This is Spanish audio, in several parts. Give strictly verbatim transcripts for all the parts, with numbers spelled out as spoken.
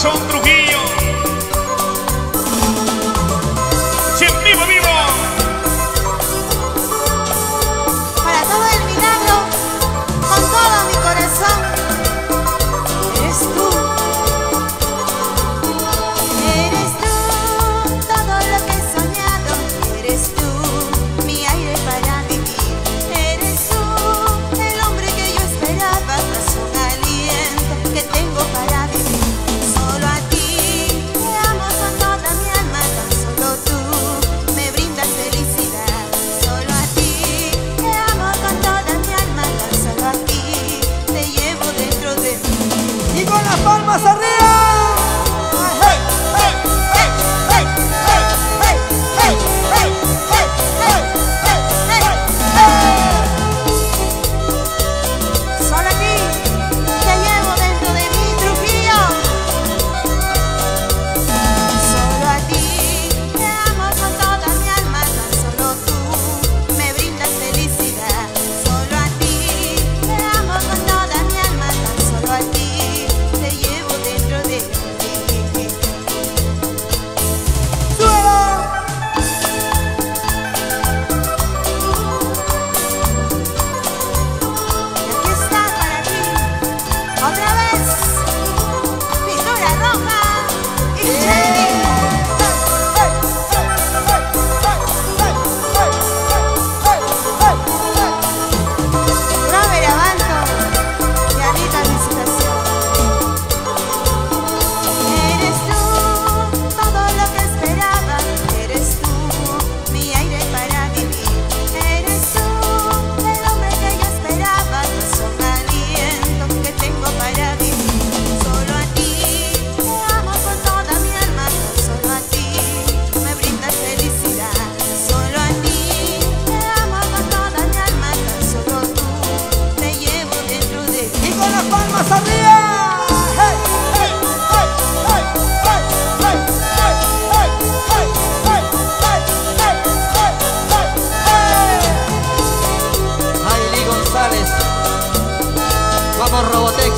corazón Trujillo. Si en vivo, vivo. Para todo el milagro, con todo mi corazón, eres tú. Eres tú, todo lo que he soñado. Eres tú, mi aire para vivir. Eres tú, el hombre que yo esperaba, tras un aliento que tengo para vivir. Solo a ti te amo con toda mi alma, tan solo tú me brindas felicidad. Solo a ti te amo con toda mi alma, tan solo a ti te llevo dentro de mí. Y con las palmas arriba. Solo a ti te llevo dentro de mí, Trujillo. Solo a ti te amo con toda mi alma, tan solo tú me brindas felicidad. Solo a ti te amo con toda mi alma, tan solo a ti te llevo dentro de mí. Y aquí está para ti, otra vez, pintura roja y Jenny. Robert Abanto y Anita Visitación. Eres tú, todo lo que esperaba. Eres tú, mi aire para vivir. Eres tú, el hombre que yo esperaba, tras un aliento que tengo para vivir. Solo a ti te amo con toda mi alma, tan solo a ti me brindas felicidad. Solo a ti te amo con toda mi alma, tan solo tú te llevo dentro de mí. Y con las palmas arriba. Hey, hey, hey, hey, hey, hey, hey, hey, hey, hey, hey, hey, hey, hey. Ailey González. Vamos, Robotex.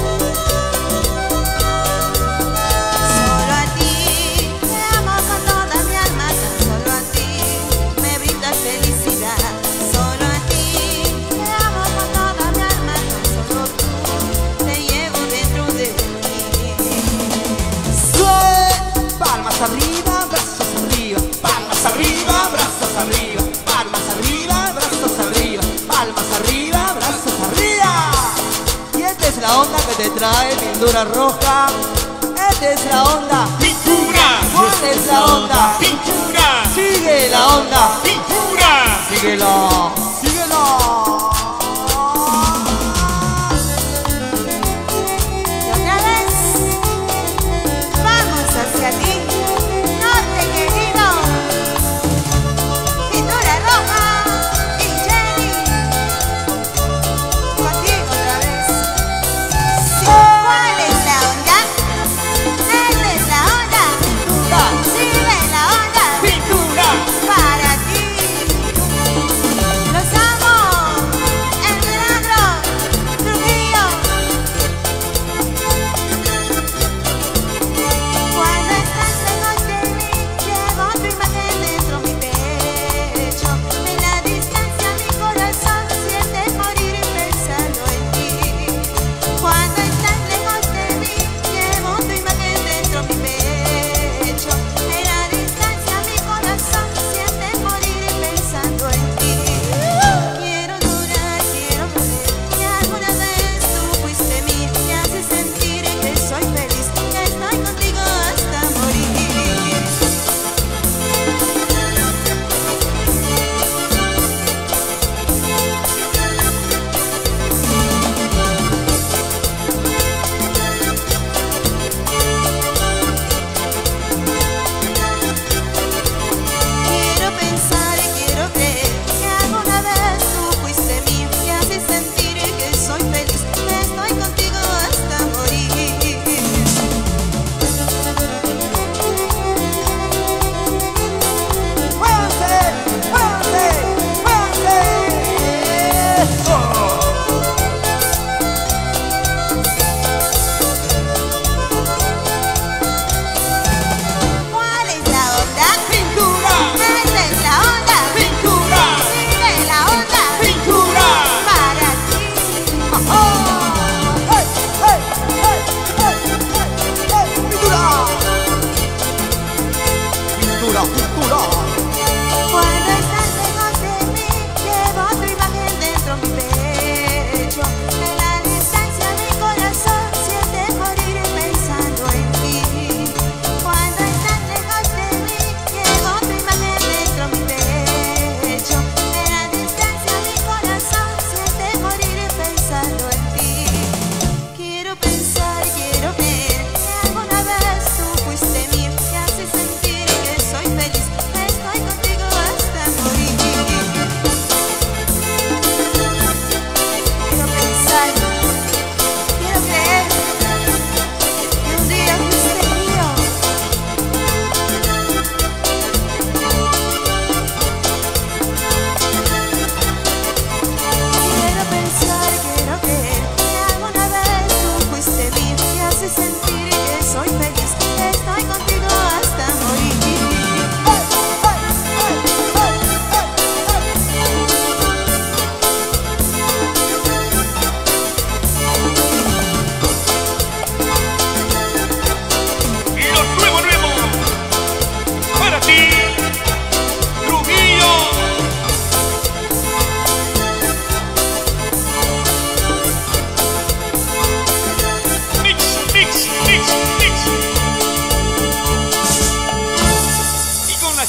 Solo a ti te amo con toda mi alma, tan solo a ti me brindas felicidad. Solo a ti te amo con toda mi alma, tan solo tú te llevo dentro de mí. Sue- Palmas arriba, brazos arriba. Palmas arriba, brazos arriba. Palmas arriba, brazos arriba. Palmas arriba, brazos arriba. Y esta es la onda que te trae pintura roja. Esta es la onda. Pintura. ¿Cuál es la onda? Pintura. Sigue la onda. Pintura. Síguelo. Síguelo. Y otra vez, vamos hacia ti, norte querido. Pintura roja y Jenny, contigo otra vez. Sí, ¿cuál es la onda? Esta es la onda.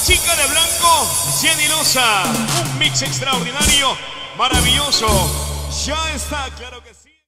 chica de blanco, Jenny Loza. Un mix extraordinario, maravilloso. Ya está, claro que sí.